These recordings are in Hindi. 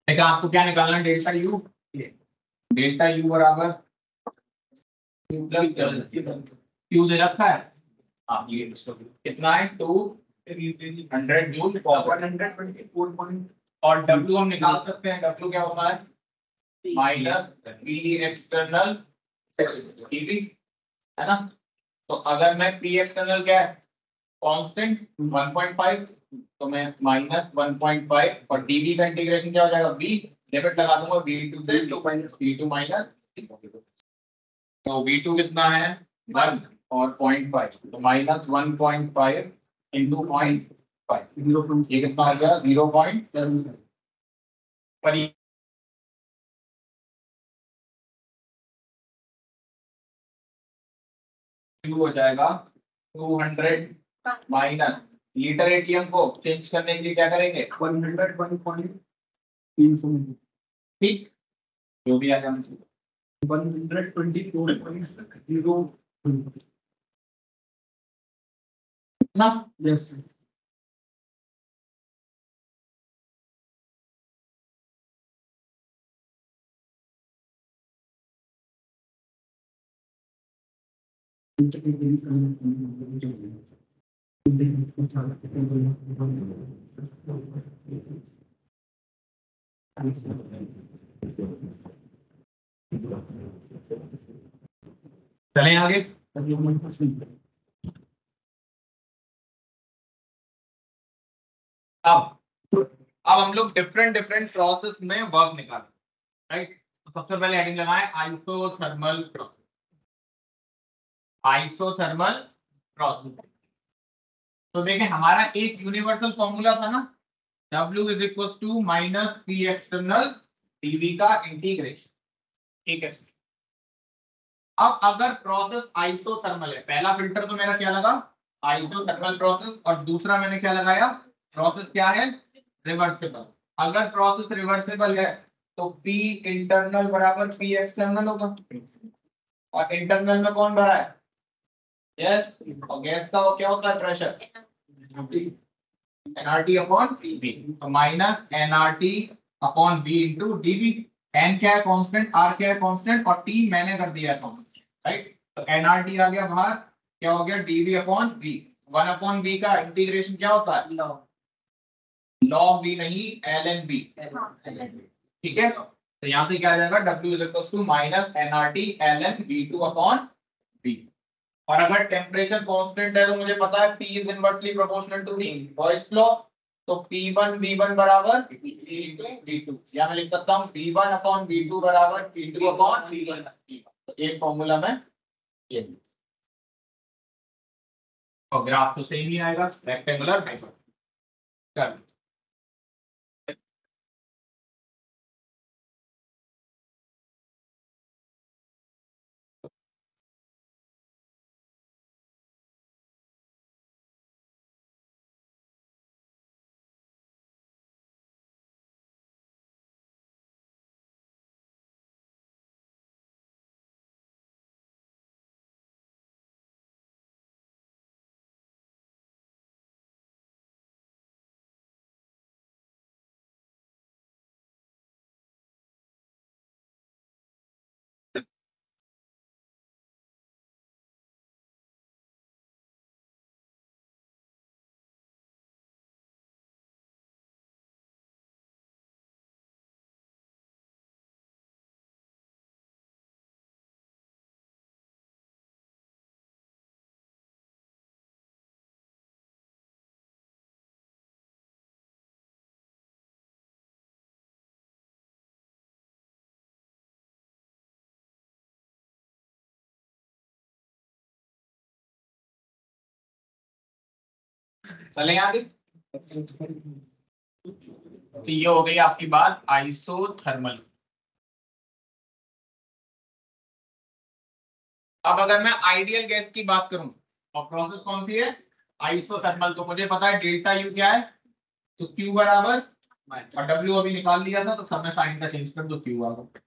देखा आपको क्या निकालना है, डेल्टा यू। डेल्टा यू बराबर क्यू दे रखा है। हाँ ये कितना है 200 जूल और 124 और W हम निकाल सकते हैं। W क्या होता है माइनस P एक्सटर्नल टीवी, है ना। तो अगर मैं P एक्सटर्नल क्या है कांस्टेंट 1.5, तो मैं माइनस 1.5 और dV का इंटीग्रेशन क्या हो जाएगा B, लिमिट लगा दूंगा V2 से तो माइनस V2 माइनस, तो V2 कितना है 1 और 0.5, तो माइनस 1.5 इंटू 0.5, ये कितना हो गया 0.7 पर हो जाएगा 200 माइनस लीटर एटीएम को चेंज करने के लिए क्या करेंगे 101.300, ठीक जो भी आ जाए 124.0 ना। यस चलें आगे। अब हम लोग डिफरेंट डिफरेंट प्रोसेस में वर्क निकालें, राइट। तो सबसे पहले हेडिंग लगाएं आइसोथर्मल प्रोसेस। आइसोथर्मल प्रोसेस, तो देखें हमारा एक यूनिवर्सल फॉर्मूला था ना, W is equal to minus P external DV का इंटीग्रेशन, ठीक है। अब अगर प्रोसेस आइसोथर्मल है, पहला फिल्टर तो मेरा क्या लगा आइसोथर्मल प्रोसेस, और दूसरा मैंने क्या लगाया प्रोसेस क्या है रिवर्सिबल। अगर प्रोसेस रिवर्सिबल है तो P इंटरनल बराबर P एक्सटर्नल होगा, और इंटरनल में कौन भरा है गैस, और गैस का वो क्या होता है प्रेशर nRT अपॉन P, तो minus nRT upon V into dV। n क्या है कांस्टेंट, R क्या है कांस्टेंट, और T मैंने कर दिया कांस्टेंट, राइट। तो nRT आ गया बाहर, क्या हो गया dV upon V। 1 upon V का इंटीग्रेशन क्या होता है log V नहीं ln V, ठीक है। तो यहां से क्या आ जाएगा W is equal to minus nRT ln V2 upon V। और अगर टेम्परेचर कांस्टेंट है तो मुझे पता है P is inversely proportional to V, Boyle's law. तो P1 V1 बराबर P2 V2, या मैं लिख सकता हूं P1 अपॉन V2 बराबर P2 अपॉन V1। तो एक फॉर्मूला में ये, और ग्राफ तो सेम ही आएगा रेक्टेंगुलर हाइपर। चल चलें आगे। तो ये हो गई आपकी बात आइसोथर्मल। अब अगर मैं आइडियल गैस की बात करूं और प्रोसेस कौन सी है आइसोथर्मल, तो मुझे पता है डेल्टा यू क्या है, तो क्यू बराबर, और डब्ल्यू अभी निकाल लिया था तो सब में साइन का चेंज कर दो क्यू आ गया।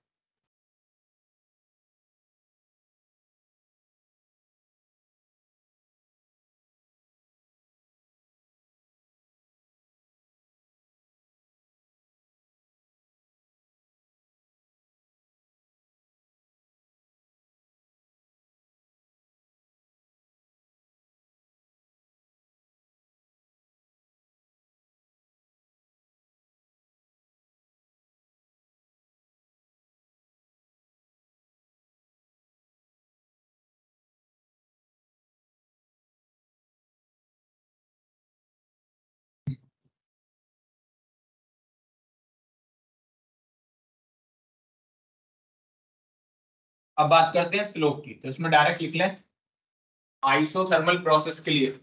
अब बात करते हैं स्लोप की, तो इसमें डायरेक्ट लिख लें आइसोथर्मल प्रोसेस के लिए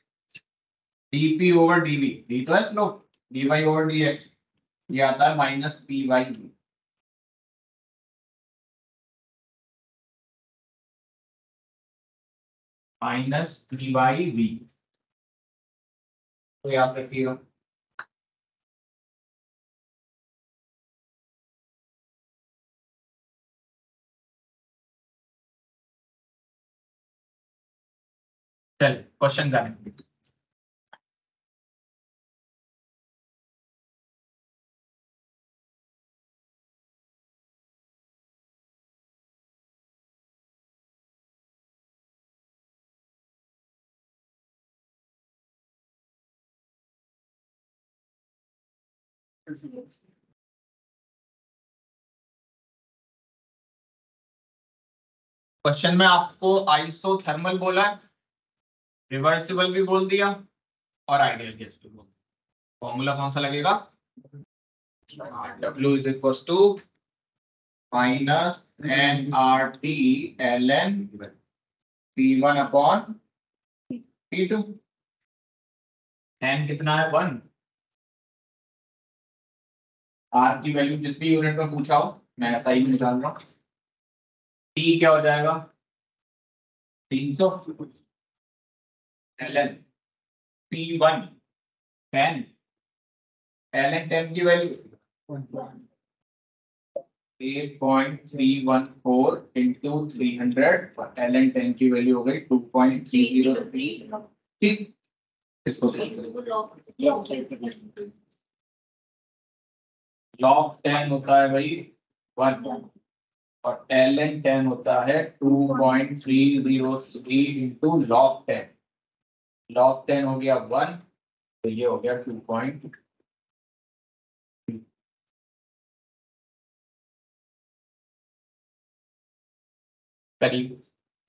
dp ओवर dv, डी तो है स्लोप, dy ओवर dx, ये आता है minus P by V, minus P by V, तो याद रखिएगा। चलिए क्वेश्चन करें। क्वेश्चन में आपको आइसोथर्मल बोला है, रिवर्सिबल भी बोल दिया और आइडियल गैस भी बोल दिया। फॉर्मूला कौन सा लगेगा? W is equal to minus N R T L N P1 upon P2। N कितना है? 1। आर की वैल्यू जिस भी यूनिट में पूछा हो मैं ऐसा ही निकाल रहा हूँ। टी क्या हो जाएगा? 300, L N P1 10, L N 10 की वैल्यू 8.314 इंटू 300 और एल एन 10 की वैल्यू हो गई 2.303। ठीक, इसको लॉग 10 होता है भाई 1 और एल एन 10 होता है 2.303 इंटू लॉग 10। लॉग 10 हो गया 1, तो ये हो गया 2 करीब।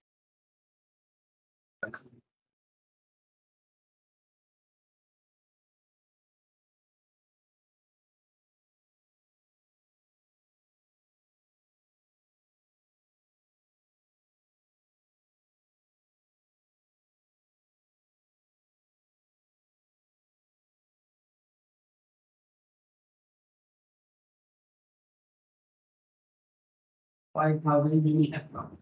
Five thousand we have now.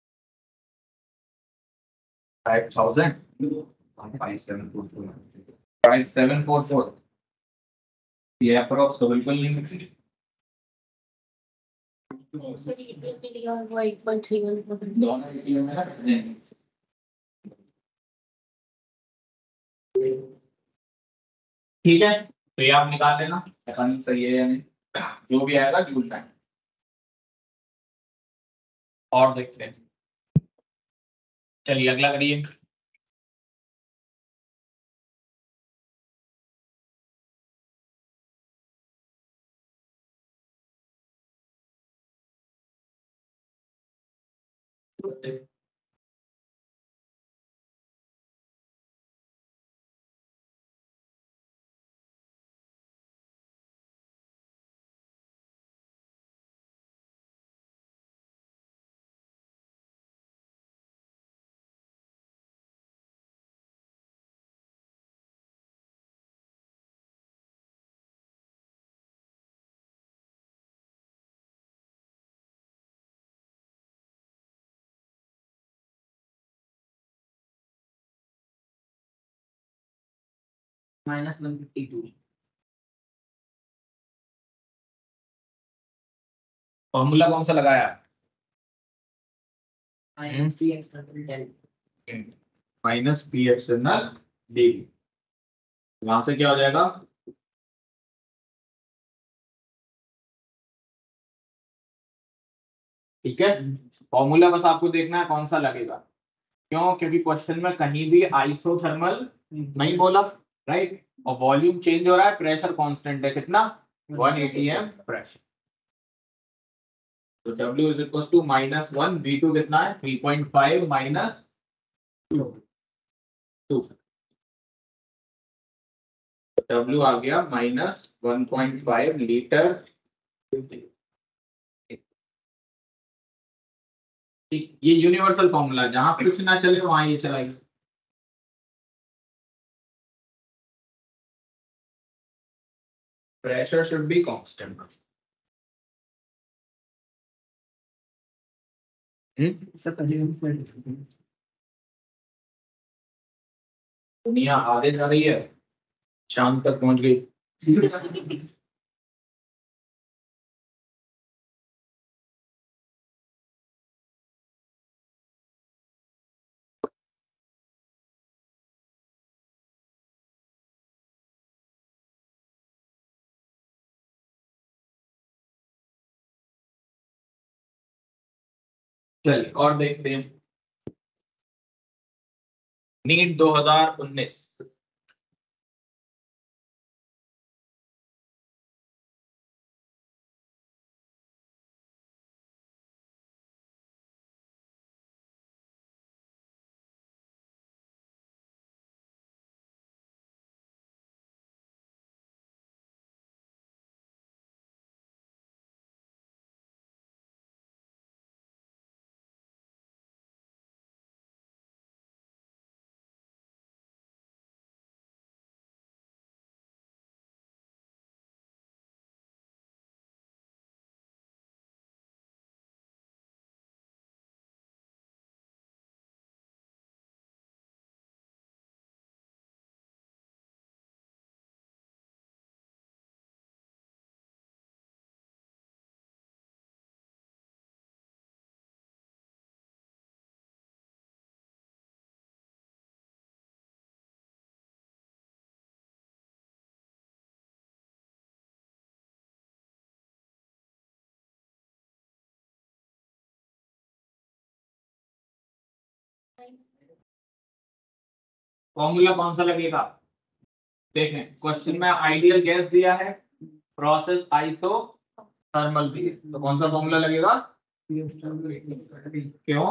5000 5744. 5744, ये अप्रोक्स तो बिल्कुल नहीं मिली। दोनों इसी में रख दें। ठीक है, तो ये आप निकाल लेना, पता नहीं सही है या नहीं, जो भी आएगा जूल टाइम। और देखते हैं, चलिए अगला करिए। Minus 152. फॉर्मूला कौन सा लगाया? Minus 3 external del. Minus P external D, वहां से क्या हो जाएगा? ठीक है, फॉर्मूला बस आपको देखना है कौन सा लगेगा। क्यों? क्योंकि क्वेश्चन में कहीं भी आइसोथर्मल नहीं बोला, राइट, और वॉल्यूम चेंज हो रहा है, प्रेशर कांस्टेंट है कितना? 1 atm प्रेशर। तो W is equal to -1, V2 कितना है? 3.5 माइनस 2, W आ गया -1.5 लीटर ठीक, ये यूनिवर्सल फॉर्मूला है, जहां कुछ ना चले वहां ये चलाएगा। Pressure should be constant. दुनिया आगे जा रही है, शाम तक पहुंच गई। चलिए और देखते हैं नीट 2019। फॉर्मूला कौन सा लगेगा? देखें क्वेश्चन में आइडियल गैस दिया है, प्रोसेस आइसोथर्मल भी, तो कौन सा फॉर्मूला लगेगा? क्यों?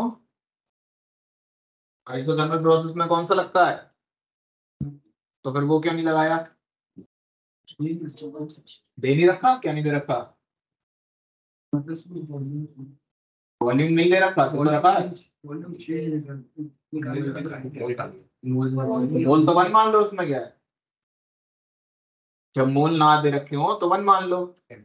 आइसोथर्मल प्रोसेस में कौन सा लगता है, तो फिर वो क्यों नहीं लगाया? दे नहीं रखा, क्या नहीं दे रखा? वॉल्यूम नहीं दे रखा, तो रखा है मोल, तो वन मान लो, उसमें क्या है? जब मोल ना दे रखे हो तो वन मान लो।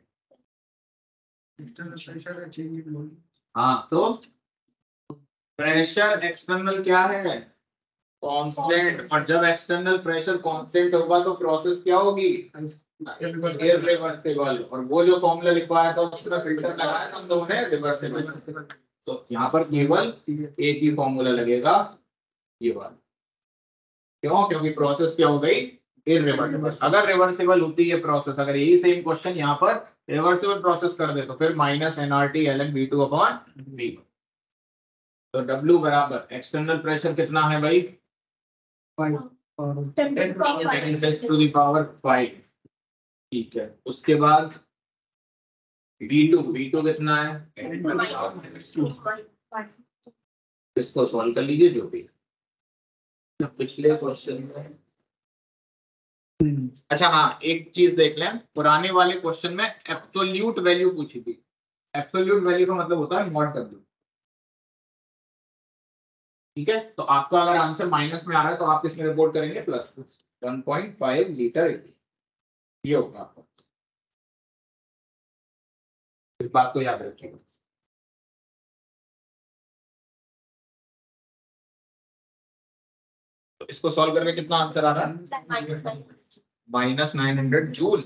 हाँ, तो प्रेशर एक्सटर्नल क्या है? कांस्टेंट। और जब एक्सटर्नल प्रेशर कांस्टेंट होगा तो प्रोसेस क्या होगी? इररिवर्सिबल। और वो जो फॉर्मूला लिखवाया था उसमें फिल्टर लगाया ना हम लोगों ने, रिवर्सिबल। तो यहाँ पर केवल एक ही फॉर्मूला लगेगा, ये वाला। क्यों? क्योंकि प्रोसेस क्या हो गई? इररिवर्सिबल। अगर रिवर्सिबल होती है प्रोसेस, अगर यही सेम क्वेश्चन यहाँ पर रिवर्सिबल प्रोसेस कर दे तो फिर minus NRT ln V2 upon V। तो W बराबर एक्सटर्नल प्रेशर कितना है भाई? 10 टू द पावर 5। ठीक है, उसके बाद V2 कितना है? इसको सॉल्व कर लीजिए जो भी पिछले क्वेश्चन में। अच्छा हाँ, एक चीज देख लें, पुराने वाले क्वेश्चन में एब्सोल्यूट वैल्यू पूछी थी। एब्सोल्यूट वैल्यू का मतलब होता है मॉड W। ठीक है, तो आपका अगर आंसर माइनस में आ रहा है तो आप किसमें रिपोर्ट करेंगे? प्लस 1.5 लीटर, ये होगा आपका। इस बात को याद रखिएगा। तो इसको सॉल्व करके कितना आंसर आ रहा है? -900 जूल।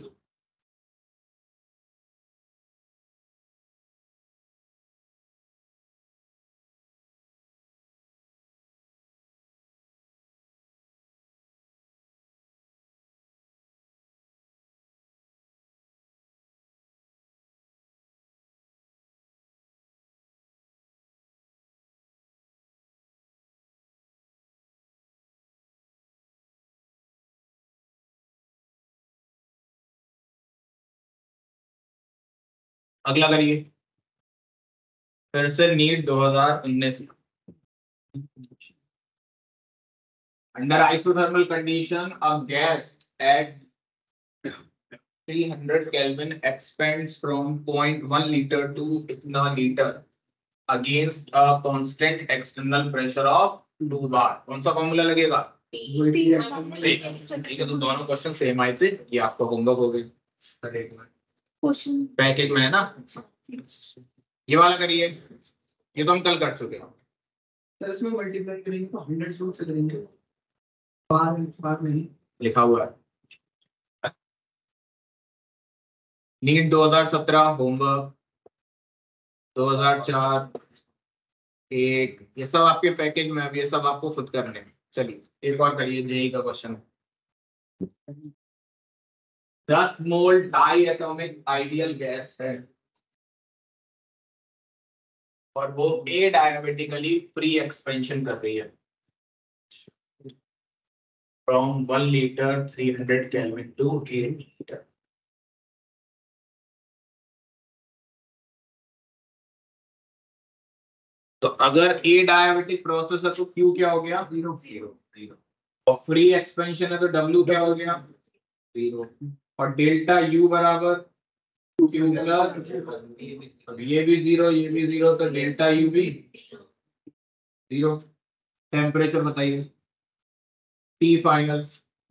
अगला करिए, फिर से NEET 2019। Under isothermal condition a gas at 300 Kelvin expands from 0.1 liter to इतना litre. Against a constant external pressure of 2 bar. कौन सा फॉर्मूला लगेगा? ठीक है, तो दोनों क्वेश्चन सेम आए थे, ये आपका होमवर्क हो गया। क्वेश्चन पैकेज में है ना, ये वाला करिए, ये तो हम कल कर चुके हैं। सर इसमें मल्टीप्लाई करेंगे तो 100 जूल से करेंगे, बार नहीं लिखा हुआ है नीट 2017 होमवर्क 2004 एक, ये सब आपके पैकेज में, अब ये सब आपको खुद करने हैं। चलिए एक और करिए, जेई का question. 10 mole diatomic ideal gas है और वो ए डायमेटिकली फ्री एक्सपेंशन कर रही है from 1 litre 300 kelvin to 8 litre. तो अगर ए डायमेटिक प्रोसेस है तो क्यू क्या हो गया? 0 0। और फ्री एक्सपेंशन है तो डब्ल्यू क्या हो गया? 0। और डेल्टा यू बराबर क्यू प्लस, ये भी 0 ये भी 0, तो डेल्टा यू भी 0। टेम्परेचर बताइए टी फाइनल,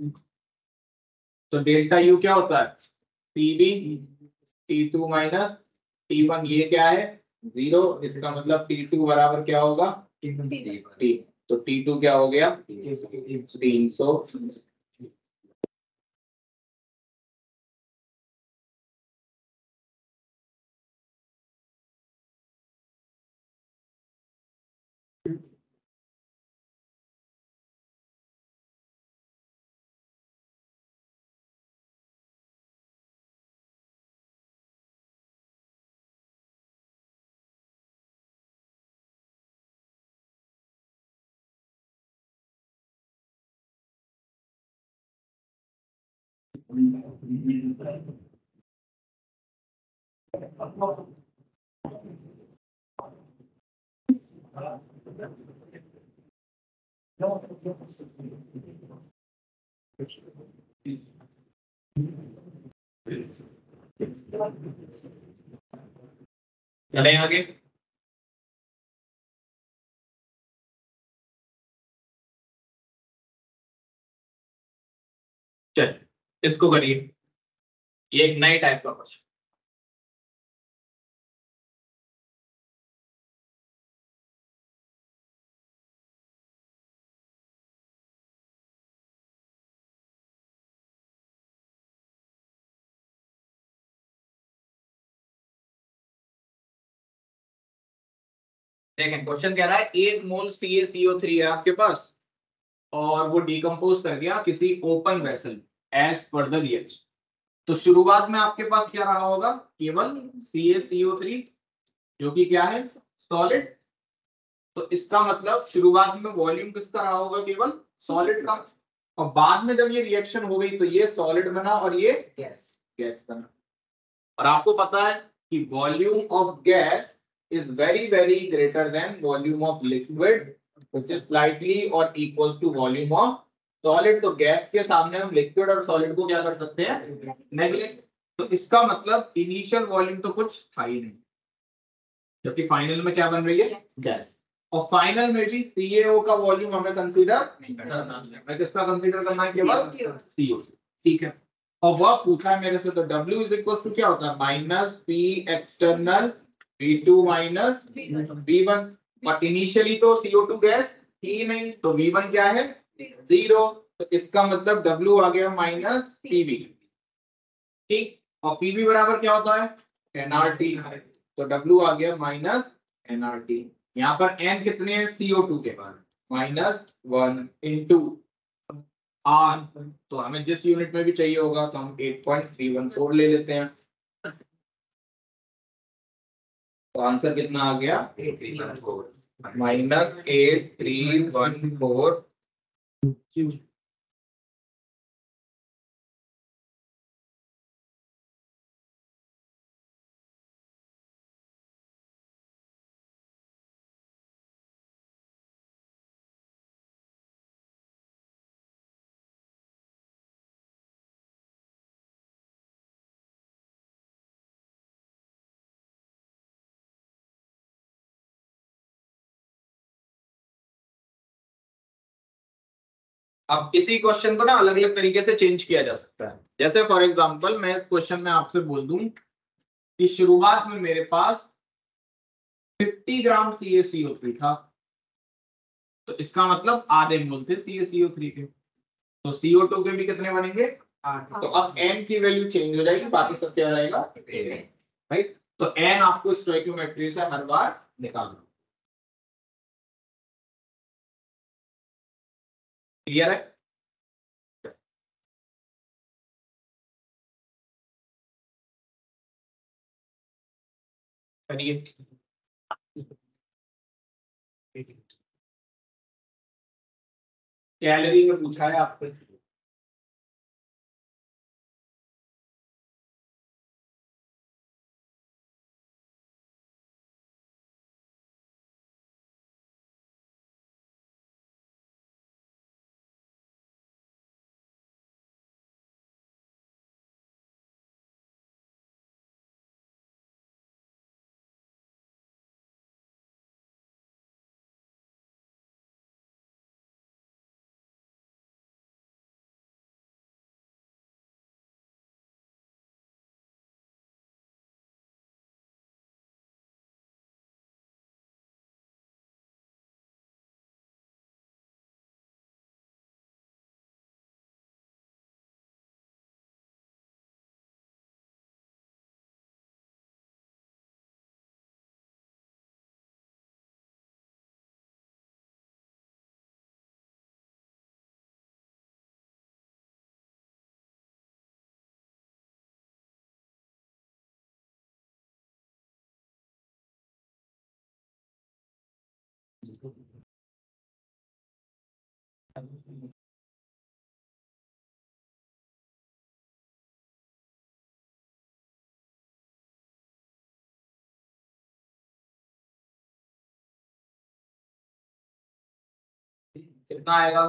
तो डेल्टा यू क्या होता है? टीबी T2 माइनस T1, ये क्या है? 0। इसका मतलब T2 बराबर क्या होगा? T। तो T2 क्या हो गया? 300। चलें आगे। चल इसको करिए, ये एक नई टाइप का क्वेश्चन। देखें क्वेश्चन कह रहा है 1 मोल CaCO3 है आपके पास और वो डिकम्पोज कर गया किसी open vessel as per the reaction. तो शुरुआत में आपके पास क्या रहा होगा? केवल CaCO3 जो कि क्या है? सॉलिड। तो इसका मतलब शुरुआत में वॉल्यूम किसका रहा होगा? केवल सॉलिड का। और बाद में जब ये रिएक्शन हो गई तो ये सॉलिड बना और ये गैस बना। और आपको पता है कि volume of gas is very greater than volume of liquid which is slightly or equals to volume of solid। तो गैस के सामने हम लिक्विड और सॉलिड को क्या कर सकते हैं? नेगलेक्ट। तो इसका मतलब इनिशियल वॉल्यूम तो कुछ था ही नहीं, जबकि फाइनल में क्या बन रही है? गैस। और फाइनल में भी CaO का वॉल्यूम हमें कंसीडर नहीं करना है, मैं किसका कंसीडर करना है? केवल CO। ठीक है, और वह पूछा है मेरे से, तो W इज इक्वल टू क्या होता है? Minus P external V2 minus V1। और इनिशियली तो CO2 गैस थी नहीं, तो V1 क्या है? 0। तो इसका मतलब W आ गया माइनस PV। ठीक, और PV बराबर क्या होता है? nRT। तो W आ गया माइनस nRT। यहाँ पर n कितने हैं? CO2 के बाद -1 इंटू R। तो हमें जिस यूनिट में भी चाहिए होगा तो हम 8.314 ले लेते हैं। तो आंसर कितना आ गया? -8314। अब इसी क्वेश्चन को ना अलग अलग तरीके से चेंज किया जा सकता है। जैसे फॉर एग्जांपल मैं इस क्वेश्चन में आपसे बोल दूं कि शुरुआत में मेरे पास 50 ग्राम CaCO3 था, तो इसका मतलब आधे मोल थे CaCO3 के, तो CO2 के भी कितने बनेंगे 8। तो अब n की वैल्यू चेंज हो जाएगी, बाकी सब क्या रहेगा राइट। तो n आपको स्टोइकियोमेट्री से हर बार निकालना। क्लियर है? करिए। कैलोरी में पूछा है आपको। कितना आएगा?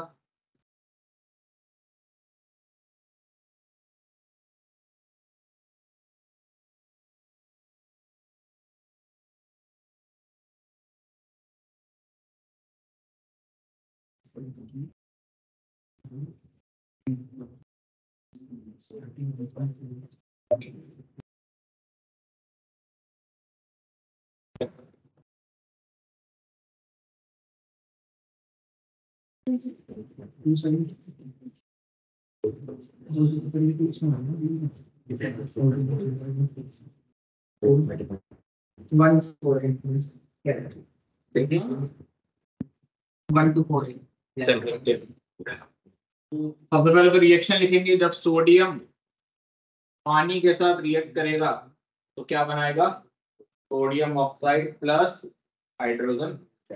सबसे पहले तो रिएक्शन लिखेंगे। जब सोडियम पानी के साथ रिएक्ट करेगा तो क्या बनाएगा? Sodium oxide plus hydrogen.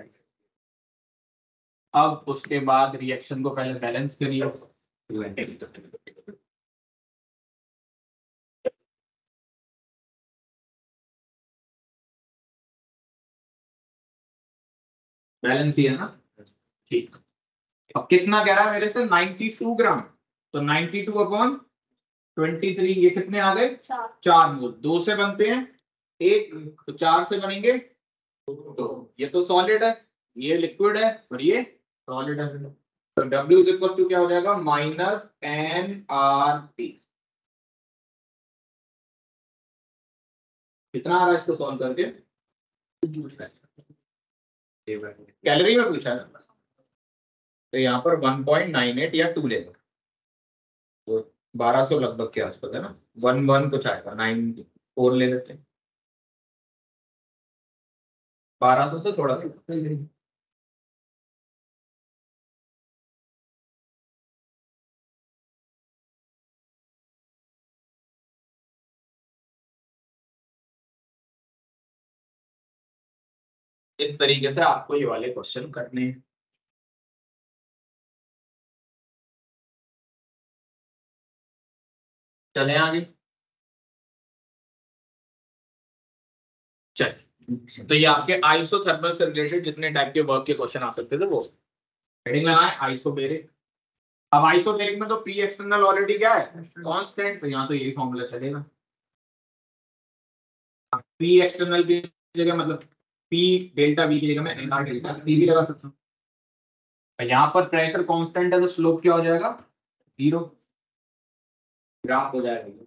अब उसके बाद रिएक्शन को पहले बैलेंस करिए। बैलेंस ही है ना? ठीक। अब कितना कह रहा है मेरे से? 92 ग्राम। तो 92 अपॉन 23, ये कितने आ गए? 4 मोल। 2 से बनते हैं एक, तो 4 से बनेंगे 2। ये तो सॉलिड है, ये लिक्विड है और ये सॉलिड है। तो W इज इक्वल टू क्या हो जाएगा? -NRT। कितना आ रहा है इसको सॉल्व करके? कैलोरी में पूछा है तो यहाँ पर 1.98 या 2 लेगा, तो 1200 लगभग के आसपास है ना। 11 कुछ आएगा, 94 ले लेते हैं। 1200 से थोड़ा सा इस तरीके से आपको ये वाले क्वेश्चन करने हैं। चले आगे। चल, तो ये आपके आइसोथर्मल से रिलेटेड जितने टाइप के वर्क के क्वेश्चन आ सकते थे वो हेडिंग लगाए आइसोबेरिक। अब आइसोबेरिक में तो पी एक्सटर्नल ऑलरेडी क्या है? कांस्टेंट। तो यहाँ तो यही फॉर्मूला चलेगा। पी एक्सटर्नल की जगह मतलब पी डेल्टा वी की जगह मैं एनआर डेल्टा वी भी लगा सकता हूँ। यहाँ पर प्रेशर कांस्टेंट है तो स्लोप क्या हो जाएगा, 0, ग्राफ हो जाएगा।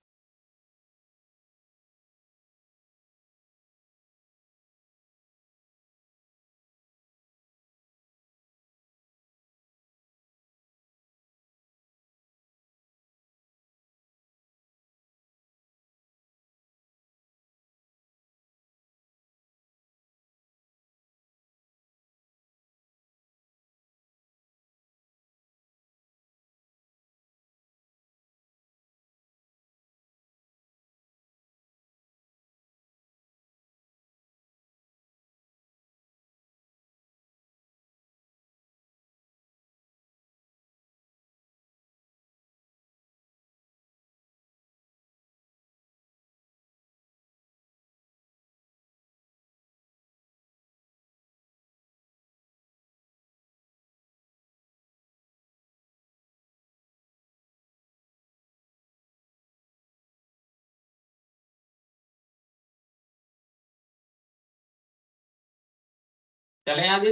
चलें आगे,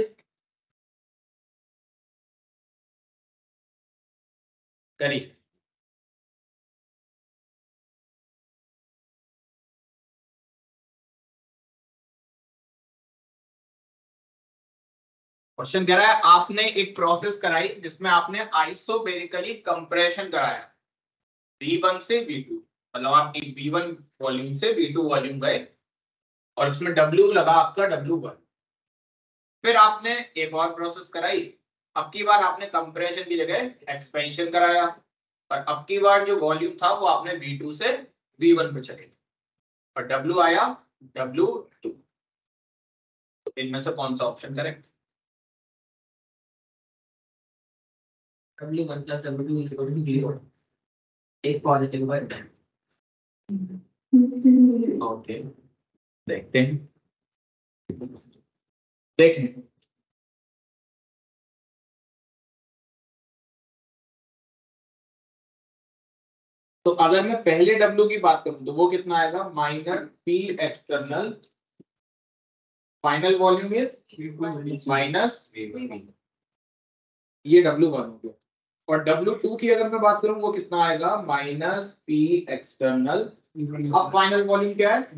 करिए। क्वेश्चन कह रहा है आपने एक प्रोसेस कराई जिसमें आपने आइसोबेरिकली कंप्रेशन कराया V1 से V2, मतलब आप एक V1 वॉल्यूम से V2 वॉल्यूम गए और उसमें W लगा आपका W1। फिर आपने एक और प्रोसेस कराई, अब की बार आपने कंप्रेशन की जगह एक्सपेंशन कराया और अब की बार जो वॉल्यूम था वो आपने V2 से V1 पे चले और W आया W2। तो इनमें से कौन सा option correct? W1 plus W2 is equal to 0. एक पॉजिटिव है। ओके, देखते हैं, देखें। तो अगर मैं पहले W की बात करूं तो वो कितना आएगा, minus P external, final volume is minus, ये W1 हो गया। और W2 की अगर मैं बात करूं वो कितना आएगा, माइनस P एक्सटर्नल, अब फाइनल वॉल्यूम क्या है,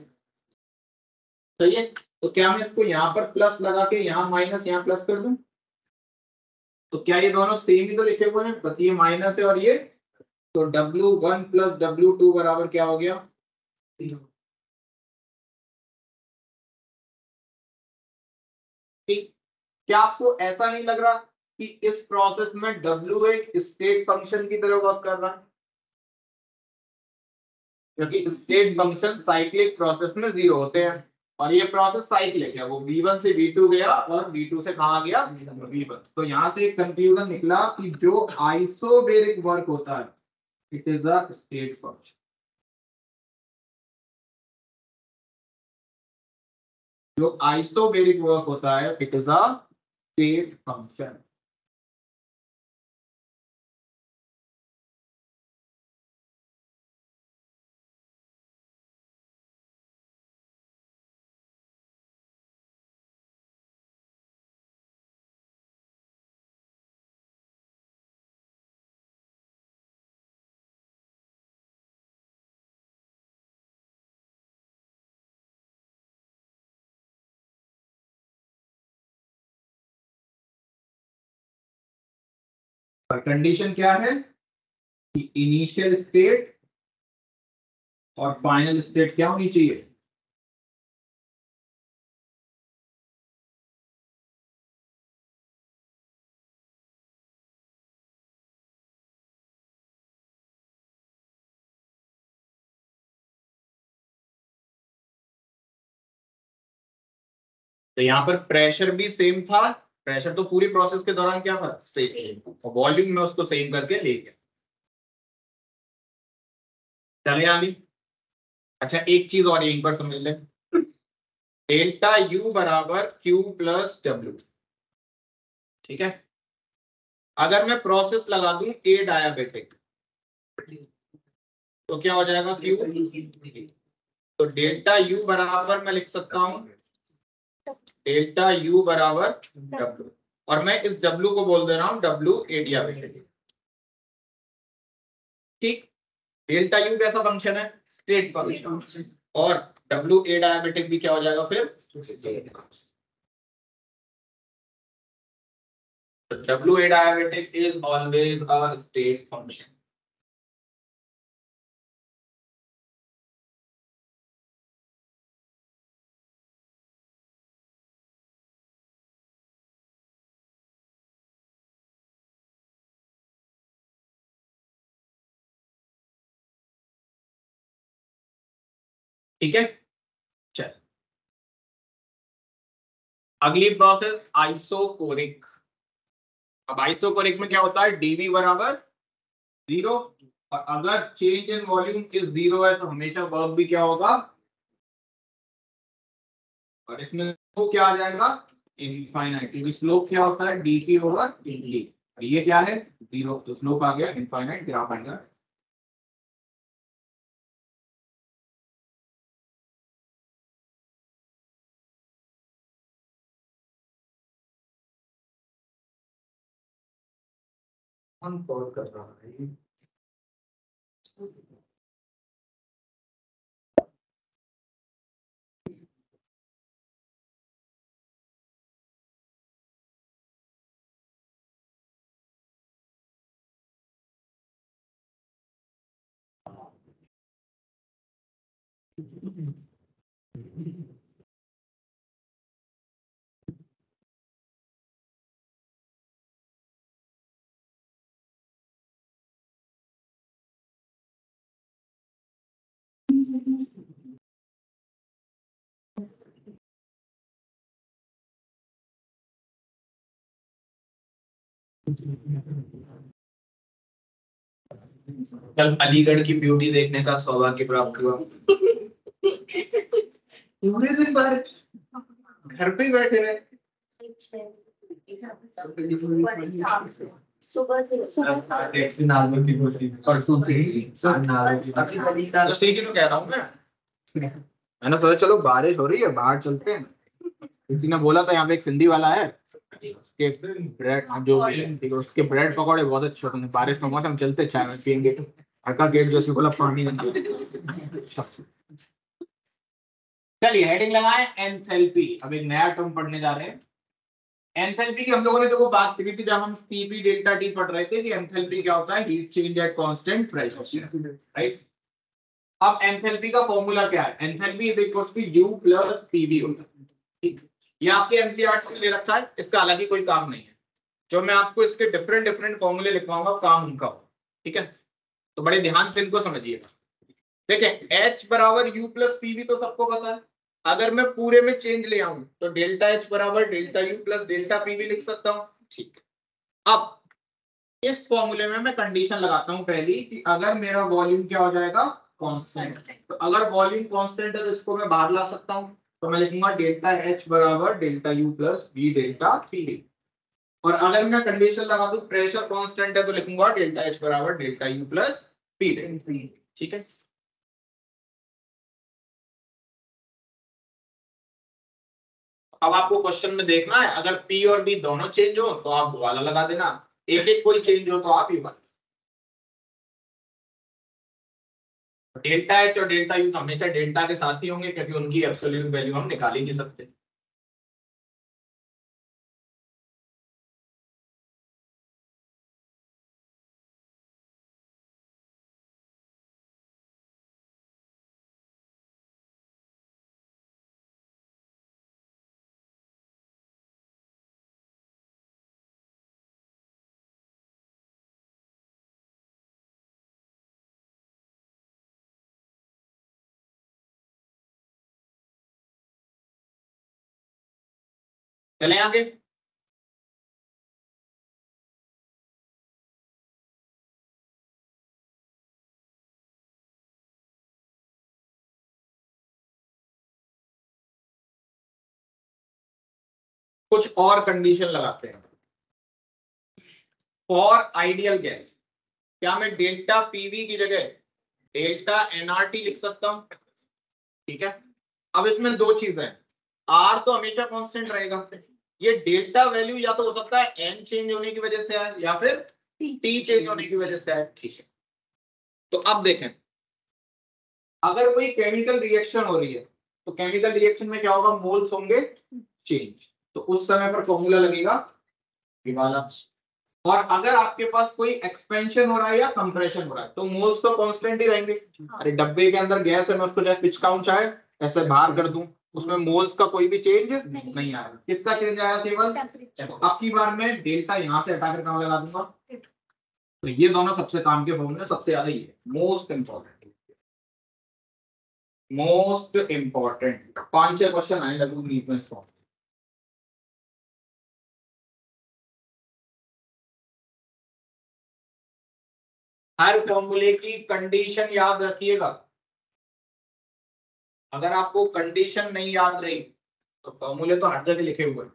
सही है। तो क्या मैं इसको यहाँ पर प्लस लगा के यहाँ माइनस यहाँ प्लस कर दूं, तो क्या ये दोनों सेम ही तो लिखे हुए हैं, बस ये माइनस है और ये, तो W1 प्लस W2 बराबर क्या हो गया, ठीक। क्या आपको ऐसा नहीं लग रहा कि इस प्रोसेस में W एक स्टेट फंक्शन की तरह वर्क कर रहा है, क्योंकि स्टेट फंक्शन साइक्लिक प्रोसेस में 0 होते हैं और ये प्रोसेस साइक्लिक है, वो V1 से V2 गया और V2 से कहा गया V1। तो यहां से एक कंक्लूजन निकला कि जो आइसोबेरिक वर्क होता है it is a state function. जो आइसोबेरिक वर्क होता है it is a state function. पर कंडीशन क्या है कि इनिशियल स्टेट और फाइनल स्टेट क्या होनी चाहिए, तो यहाँ पर प्रेशर भी सेम था, प्रेशर तो पूरी प्रोसेस के दौरान क्या था, सेम, और वॉल्यूम में उसको सेम करके ले गया। चले आगे। अच्छा एक चीज और यहीं पर समझ लें, डेल्टा U बराबर Q प्लस W, ठीक है। अगर मैं प्रोसेस लगा दूं ए डायबिटिक तो क्या हो जाएगा Q, तो डेल्टा U बराबर मैं लिख सकता हूं डेल्टा U बराबर W, और मैं इस W को बोल दे रहा हूं W एडियाबेटिक। ठीक, डेल्टा U कैसा फंक्शन है, स्टेट फंक्शन, और W ए डायबिटिक भी क्या हो जाएगा फिर, W adiabatic is always a state function. ठीक है, चल अगली प्रोसेस आइसोकोरिक। अब आइसोकोरिक में क्या होता है, डीवी बराबर 0, और अगर चेंज इन वॉल्यूम इज 0 है तो हमेशा वर्क भी क्या होगा, और इसमें स्लोप क्या आ जाएगा, इनफाइनाइट, क्योंकि स्लोप क्या होता है dt ओवर dt, और ये क्या है 0, तो स्लोप आ गया इनफाइनाइट, ग्राफ आएगा। हम कॉल कर रहा है। कल अलीगढ़ की ब्यूटी देखने का सौभाग्य प्राप्त हुआ। पूरे दिन बारिश, घर पे ही बैठे रहे। सुबह से परसों से तो सीखी तो कह रहा हूँ मैंने सोचा चलो बारिश हो रही है बाहर चलते हैं। किसी ने बोला था यहाँ पे एक सिंधी वाला है, उसके ब्रेड जो भी है, ठीक है, उसके ब्रेड पकौड़े बहुत अच्छे होते हैं, बारिश का मौसम चलते चाय में पियेंगे। घर का गेट जैसे बोला पानी चलिए हेडिंग लगाए एंथैल्पी। अब एक नया टर्म पढ़ने जा रहे हैं एंथैल्पी की। हम लोगों ने देखो बात करी थी जब हम Cp डेल्टा T पढ़ रहे थे कि एंथैल्पी क्या होता है, heat change at constant pressure, right. अब एंथैल्पी का फॉर्मूला क्या है, enthalpy is equals to U plus PV होता है। ठीक, ये आपके एनसीईआरटी में ले रखा है, इसका अलग ही कोई काम नहीं है। जो मैं आपको इसके डिफरेंट डिफरेंट फॉर्मूले लिखवाऊंगा काम उनका हो, ठीक है, तो बड़े ध्यान से इनको समझिएगा। देखिए H बराबर U प्लस PV तो सबको पता है। अगर मैं पूरे में चेंज ले आऊं तो डेल्टा H बराबर delta U plus delta PV लिख सकता हूं, ठीक है। अब इस फॉर्मूले में मैं कंडीशन लगाता हूं पहली कि अगर मेरा वॉल्यूम क्या हो जाएगा कांस्टेंट, तो अगर वॉल्यूम कांस्टेंट है तो इसको मैं बाहर ला सकता हूं, तो मैं लिखूंगा डेल्टा H बराबर delta U plus V delta PV। और अगर मैं कंडीशन लगा दूं प्रेशर कांस्टेंट है तो लिखूंगा डेल्टा H बराबर डेल्टा U प्लस P, ठीक है। अब आपको क्वेश्चन में देखना है अगर P और B दोनों चेंज हो तो आप वो वाला लगा देना, एक एक कोई चेंज हो तो आप ये वाला। डेल्टा H और डेल्टा U हमेशा डेल्टा के साथ ही होंगे क्योंकि उनकी एब्सोल्यूट वैल्यू हम निकाल ही नहीं सकते। चले आगे, कुछ और कंडीशन लगाते हैं। फॉर आइडियल गैस क्या मैं डेल्टा पीवी की जगह डेल्टा एनआरटी लिख सकता हूं, ठीक है। अब इसमें दो चीजें हैं, आर तो हमेशा कांस्टेंट रहेगा ये डेल्टा वैल्यू या तो हो सकता है n चेंज होने की वजह से है या फिर t चेंज होने की वजह से है। ठीक है, तो अब देखें, अगर कोई केमिकल रिएक्शन हो रही है तो केमिकल रिएक्शन में क्या होगा, मोल्स होंगे चेंज, तो उस समय पर फॉर्मूला लगेगा ये वाला। और अगर आपके पास कोई एक्सपेंशन हो रहा है या कंप्रेशन हो रहा है तो मोल्स तो कांस्टेंट ही रहेंगे। अरे डब्बे के अंदर गैस है, मैं उसको चाहे पिच काउंट चाहे ऐसे बाहर कर दूं, उसमें मोल्स का कोई भी चेंज नहीं आएगा। किसका चेंज आया, केवल। तो अब की बार में डेल्टा यहां से हटाकर कहां लगा दूंगा, तो ये दोनों सबसे काम के फॉर्मूले, सबसे ज्यादा ये most important, most important 5-6 question आए लगभग नीट में इसको। हर फॉर्मूले की कंडीशन याद रखिएगा, अगर आपको कंडीशन नहीं याद रही तो फॉर्मूले तो हर जगह लिखे हुए हैं।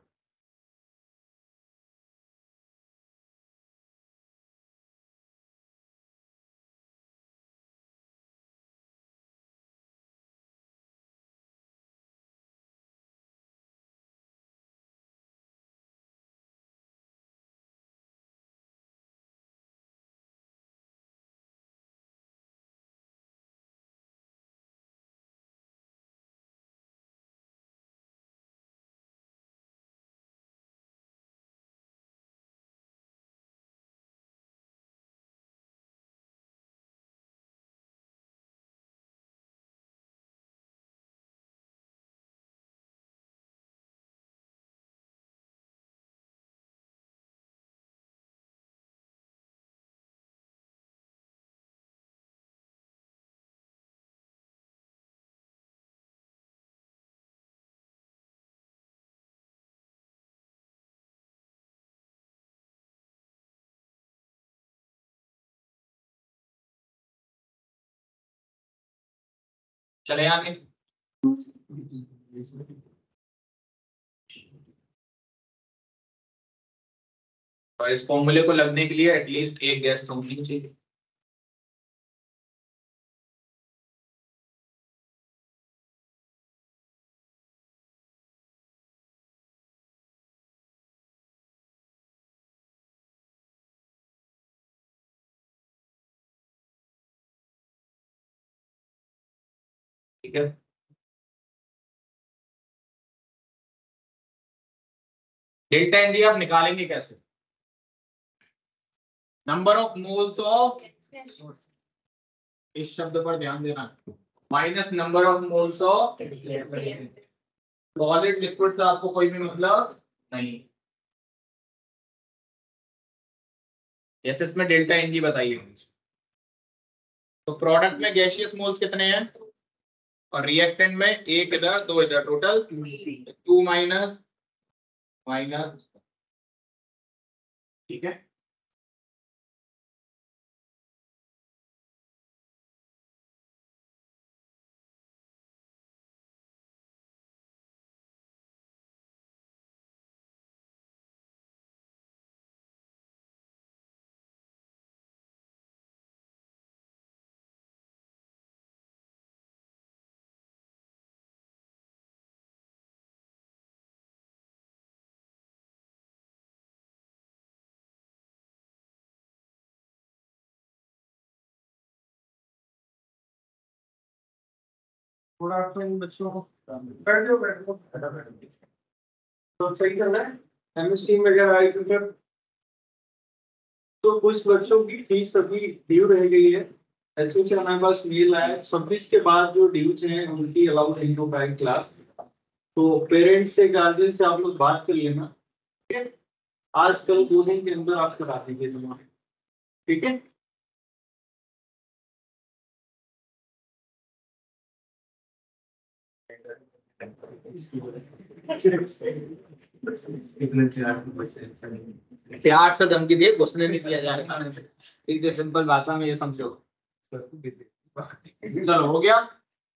चले आगे, और इस फॉर्मूले को लगने के लिए एटलीस्ट एक गैस तो होनी चाहिए। ठीक है, डेल्टा एन डी आप निकालेंगे कैसे, नंबर ऑफ मोल्स ऑफ, इस शब्द पर ध्यान देना, minus number of moles of solid liquid से आपको कोई भी मतलब नहीं। जैसे इसमें डेल्टा एन जी बताइए, तो प्रोडक्ट में गैसियस मोल्स कितने हैं और रिएक्टेंट में एक इधर दो इधर, टोटल 2 माइनस माइनस। ठीक है, थोड़ा इन बच्चों को बैठ जाओ बैठ जाओ तो सही चल रहा है केमिस्ट्री में अगर आई फिर तो कुछ बच्चों की फीस अभी ड्यू रह गई है। एचओ से हमारे पास मेल आया 26 के बाद जो ड्यूज हैं उनकी अलाउड नहीं हो पाएगी क्लास, तो पेरेंट्स से गार्जियन से आप लोग बात कर लेना, ठीक है। आज कल 2 दिन के अंदर आप करा दीजिए जमा, ठीक है। प्यार से धमकी दिए, घुसने नहीं दिया जाएगा, एक सिंपल भाषा में ये समझो। चलो हो गया,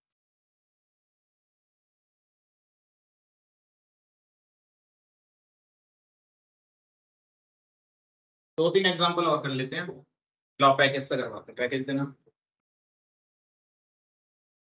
दो तीन एग्जांपल और कर लेते हैं। लो पैकेज से करवाते हैं, पैकेज देना,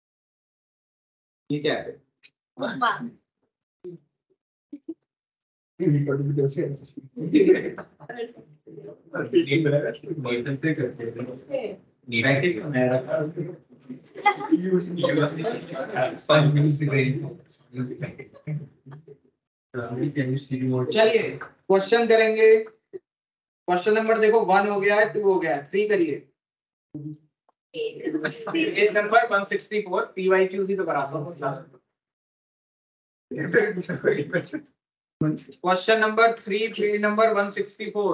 ठीक है। चलिए क्वेश्चन करेंगे। क्वेश्चन नंबर देखो 1 हो गया है, 2 हो गया है, 3 करिए। पेज नंबर 164 PYQC पे कराता हूँ। Question number 3 page number 164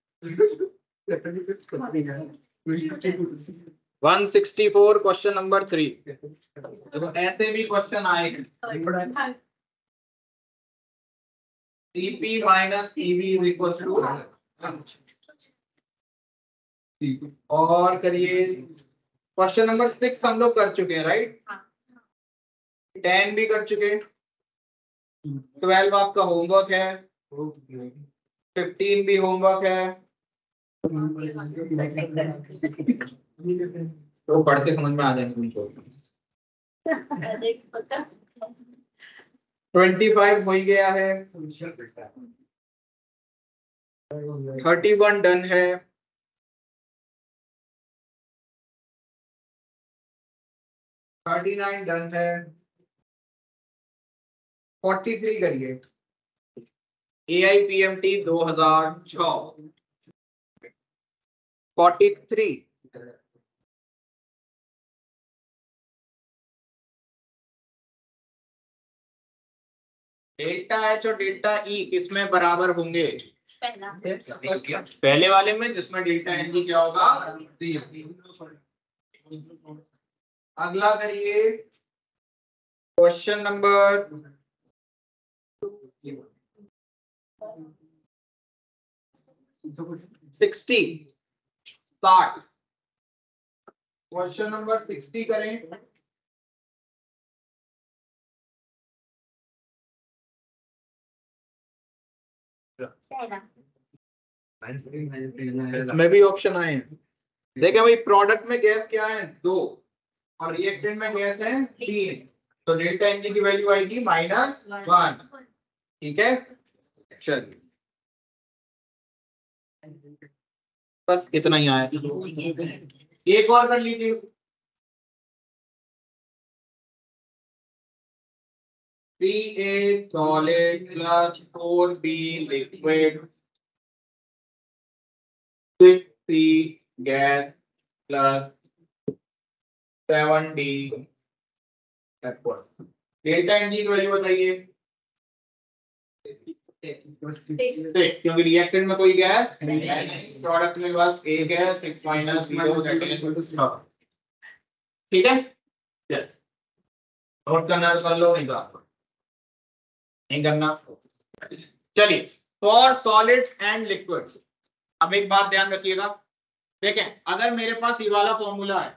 164 question number 3। देखो ऐसे भी क्वेश्चन आएंगे। CP minus PV is equal to, और करिए क्वेश्चन नंबर 6 हम लोग कर चुके हैं राइट। 10 भी कर चुके, 12 आपका होमवर्क है, 15 भी होमवर्क है, तो पढ़ के समझ में आ जाएंगे उनको। 25 हो ही गया है, 31 डन है, 39 डन है, 43 करिए। AIPMT 2006 43। डेल्टा H और डेल्टा E किसमें बराबर होंगे? पहले वाले में, जिसमें डेल्टा NG क्या होगा? अगला करिए क्वेश्चन नंबर 60 क्वेश्चन नंबर 60 करें। में भी ऑप्शन आए हैं। देखें भाई, प्रोडक्ट में गैस क्या है? 2 और रिएक्टेंट में गैस है 3, तो डेल्टा एनजी की वैल्यू आएगी -1। ठीक है, चलिए बस इतना ही आया। एक और कर लीजिए। 3A solid plus 4B liquid, 6C gas plus 7D liquid। Delta NG की वैल्यू बताइए। क्योंकि रिएक्टेंट में कोई गैस प्रोडक्ट में बस एक है 6 माइनस 0। ठीक है, नोट करना कर लो, नहीं करना। चलिए, फॉर सॉलिड्स एंड लिक्विड्स अब एक बात ध्यान रखिएगा। देखें, अगर मेरे पास ये वाला फॉर्मूला है,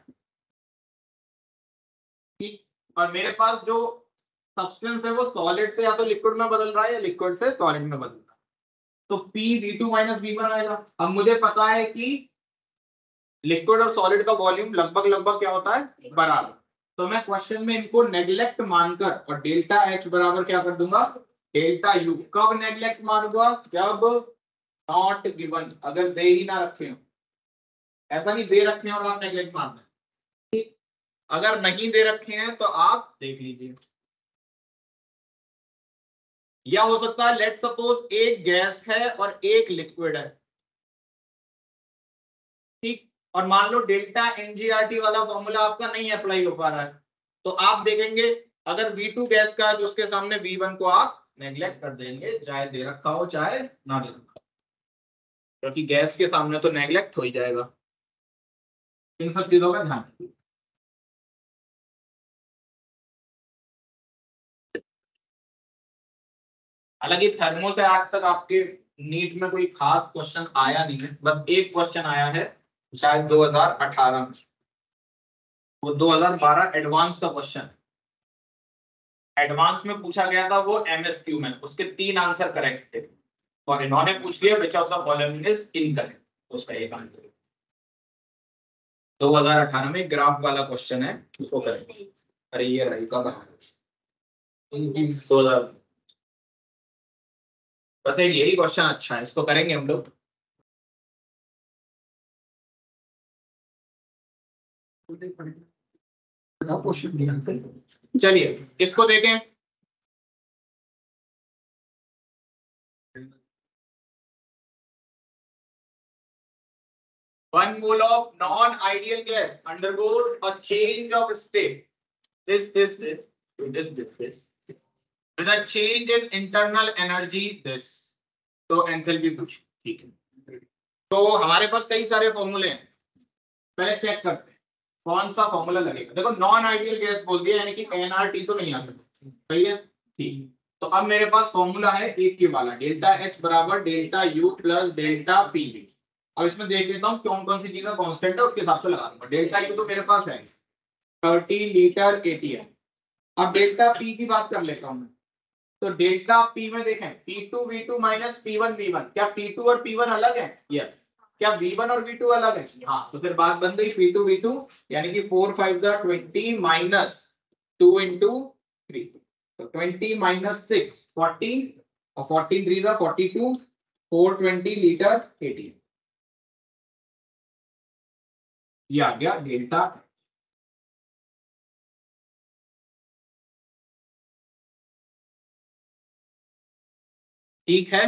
ठीक, और मेरे पास जो सब्सटेंस है वो सॉलिड से या तो लिक्विड में बदल रहा है या लिक्विड से सॉलिड में बदल रहा है, तो P(V2 - V1) आएगा। अब मुझे पता है कि लिक्विड और सॉलिड का वॉल्यूम लगभग क्या होता है? बराबर। तो मैं क्वेश्चन में इनको नेग्लेक्ट मानकर और डेल्टा H बराबर क्या कर दूंगा? Delta U। कब नेग्लेक्ट मानूंगा? जब नॉट गिवन, अगर दे ही ना रखे हो। ऐसा नहीं दे रखे हैं और आप नेग्लेक्ट मानना, ठीक। अगर नहीं दे रखे हैं तो आप देख लीजिए। या हो सकता है लेट सपोज एक गैस है और एक लिक्विड है, ठीक, और मान लो डेल्टा NGRT वाला फॉर्मूला आपका नहीं अप्लाई हो पा रहा है, तो आप देखेंगे अगर V2 गैस का है तो उसके सामने V1 को आप नेग्लेक्ट कर देंगे, चाहे दे रखा हो चाहे ना दे रखा हो, क्योंकि गैस के सामने तो नेग्लेक्ट हो ही जाएगा। इन सब चीजों का ध्यान रखिए। हालांकि थर्मो से आज तक आपके नीट में कोई खास क्वेश्चन आया नहीं है, बस एक क्वेश्चन आया है शायद 2018 में, वो 2012 एडवांस का क्वेश्चन, एडवांस में पूछा गया था वो MSQ में, उसके 3 आंसर करेक्ट थे और इन्होंने पूछ लिया which of the following is incorrect, उसका एक आंसर 2018 में ग्राफ वाला क्वेश्चन है, उसको करें। अरे ये रही का बस एक यही क्वेश्चन अच्छा है, इसको करेंगे हम लोग। चलिए इसको देखें। One mole of non-ideal gas undergoes a change of state. This, with a change in internal energy. This. तो एंथैल्पी पूछ, ठीक है। तो हमारे पास कई सारे फॉर्मूले हैं, पहले चेक करते हैं कौन सा फॉर्मूला लगेगा। देखो नॉन आइडियल गैस बोल दिया, यानी कि एनआरटी तो नहीं आ सकता, सही है, ठीक। तो अब मेरे पास फॉर्मूला है एक ही वाला, डेल्टा एच बराबर delta U plus delta P. अब इसमें देख लेता हूँ कौन कौन सी चीज का कांस्टेंट है, उसके हिसाब से लगा दूंगा। डेल्टा यू तो मेरे पास है 30 लीटर एटीएम। अब डेल्टा पी की बात कर लेता हूँ। तो डेल्टा पी में देखें P2 V2 minus P1 V1, क्या P2 और P1 अलग है? यस। क्या V1 और V2 अलग है? हाँ। तो फिर बात बन गई P2 V2, यानी कि 4 5 20 माइनस 2 into 3, तो 20 माइनस 6 14, और 14 3 42, 420 लीटर 80। ये आ गया डेल्टा। ठीक है,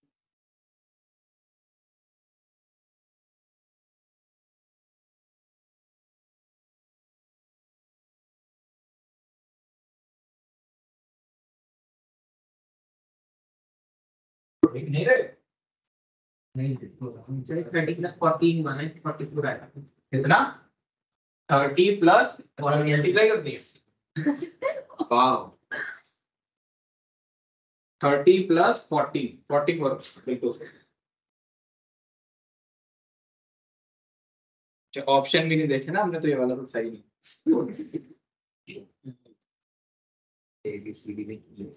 नहीं रहे, नहीं 14 माइनस 44 आएगा कितना? 30 प्लस और मल्टीप्लाई कर दिए, वाह 30 प्लस 40 44 बिल्कुल। ऑप्शन भी नहीं देखे ना हमने, तो ये वाला तो सही नहीं। ABCD नहीं।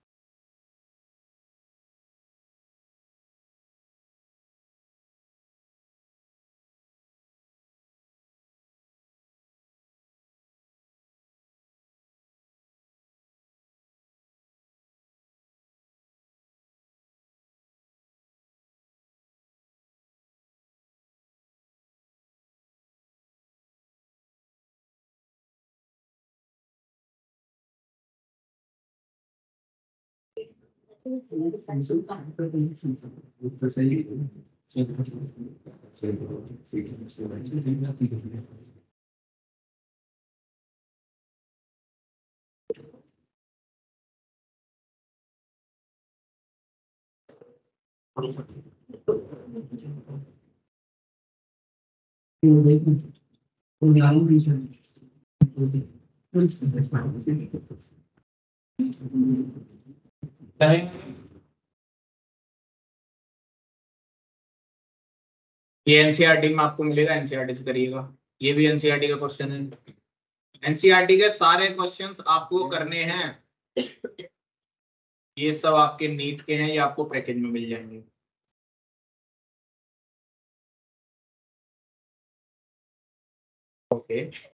ये एनसीईआरटी में आपको मिलेगा, एनसीईआरटी से करिएगा, ये भी एनसीईआरटी का क्वेश्चन है। एनसीईआरटी के सारे क्वेश्चंस आपको करने हैं, ये सब आपके नीट के हैं, ये आपको पैकेज में मिल जाएंगे। ओके